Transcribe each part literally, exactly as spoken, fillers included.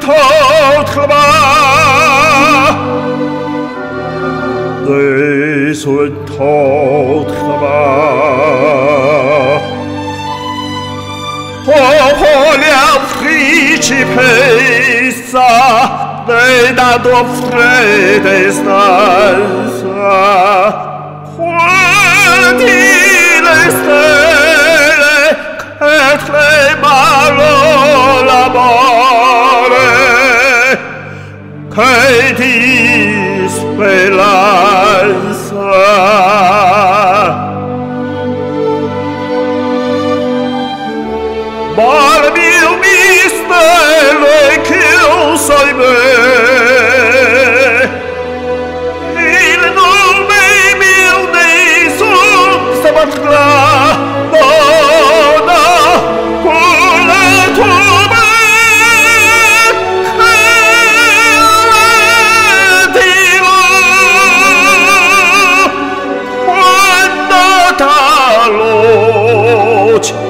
autres bas, des autres bas. Opolia principessa, vedado fredde stanza, quanti le stelle che tremano l'amore, che di speranza. Ma il mio mistero è chiuso in me, il nome mio nessun saprà, donna, con la tua mente dirò, quando da luce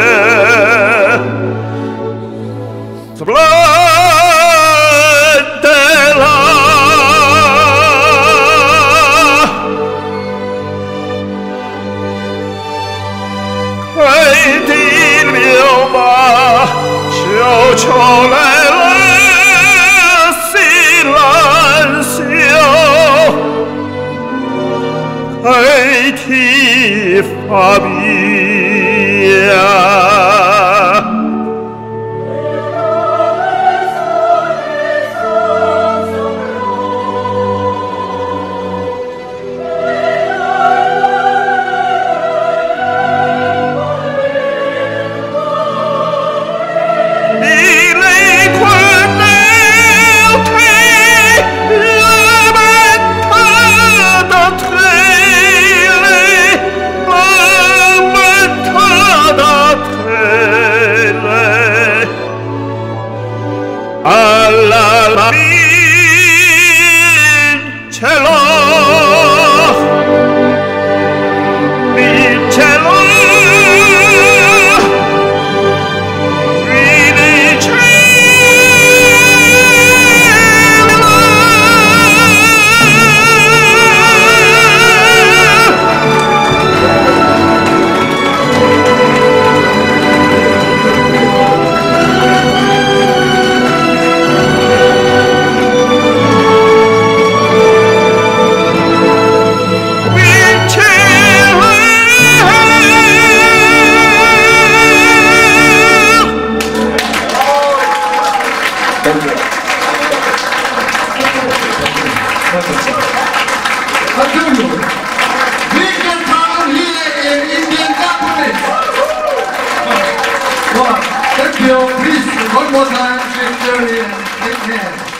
splendela, che il mio bacio ciolele silenzio, che ti fa mia. Alla vincelo, vincelo, Thank you. Please, one more time, Shakespeare and Nick Hand.